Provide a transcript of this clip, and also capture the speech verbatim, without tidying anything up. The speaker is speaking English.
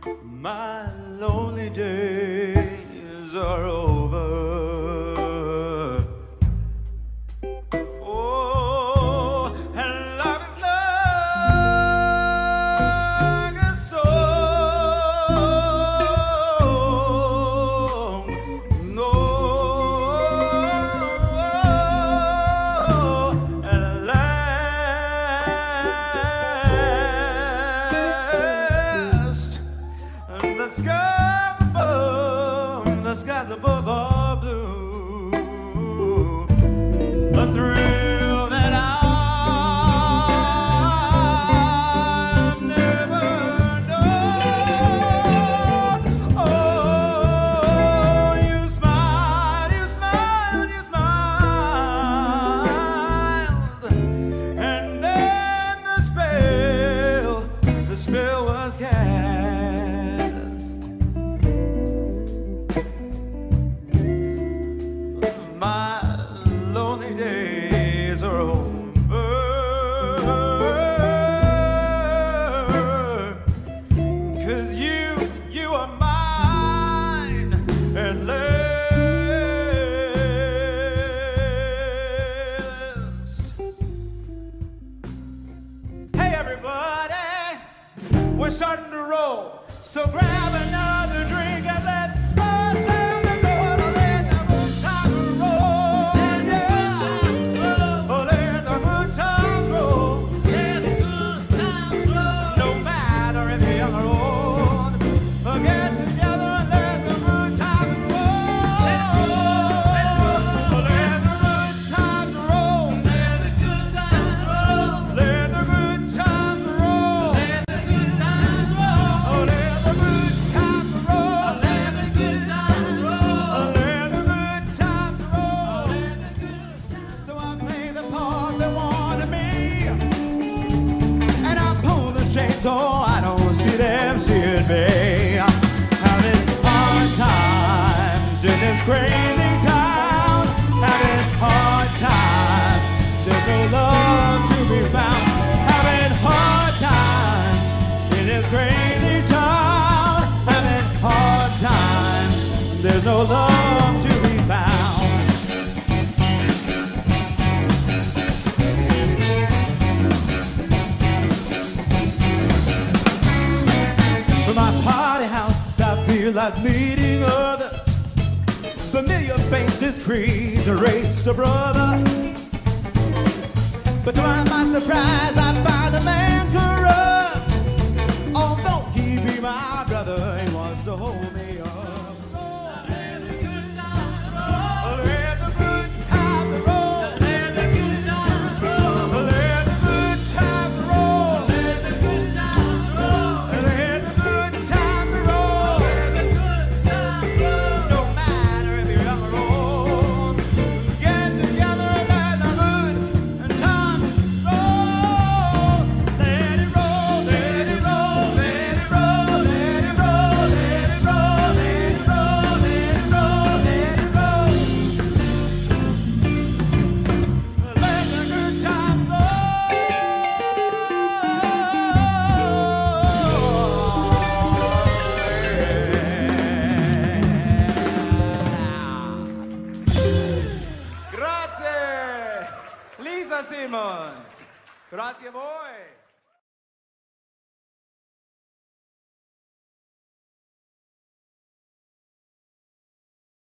My lonely days are over. Oh, and love is like a song. No, at last, and the skies above, the skies above are blue. A thrill that I've never known. Oh, you smiled, you smiled, you smiled, and then the spell, the spell was cast. My lonely days are over, 'cause you, you are mine at last. Hey everybody, we're starting to roll, so grab another drink and let's bust down the door to let the good times roll. Yeah. Oh, let the good times roll. No matter if you're young or old, uh, get together and let the good times roll. Oh, let the good times roll. Let the good times roll. Oh, let the good times roll. Oh, let the good times roll. So I play the part they wanted me, and I pull the shade so I don't see them seeing me. Having hard times in this crazy town. Having hard times, there's no love to be found. Having hard times in this crazy town. Having hard times, there's no love to be found. From my party house, I feel like meeting others. Familiar faces, creeds, a race, a brother. But to my surprise, I find a man corrupt. Although he be my brother, he wants to hold me up. Oh, let the good times roll. Oh, let the good times roll. Let the good times roll. Oh, let the good times roll. Let the good times roll. Let the good times roll. Let the good times roll. No matter if you're young or old, get together and let the good times roll. Let it roll, let it roll, let it roll, let it roll, let it roll, let it roll, let it roll, let it roll. Let the good times roll. Grazie, Lisa Simmons. Grazie a voi.